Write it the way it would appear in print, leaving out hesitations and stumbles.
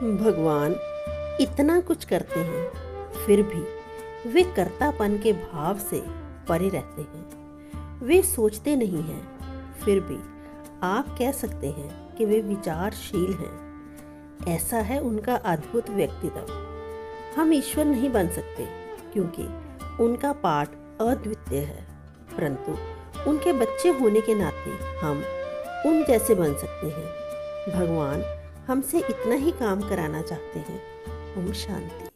भगवान इतना कुछ करते हैं, फिर भी वे कर्तापन के भाव से परे रहते हैं। वे सोचते नहीं हैं, फिर भी आप कह सकते हैं कि वे विचारशील हैं। ऐसा है उनका अद्भुत व्यक्तित्व। हम ईश्वर नहीं बन सकते क्योंकि उनका पाठ अद्वितीय है, परंतु उनके बच्चे होने के नाते हम उन जैसे बन सकते हैं। भगवान हमसे इतना ही काम कराना चाहते हैं। ओम शांति।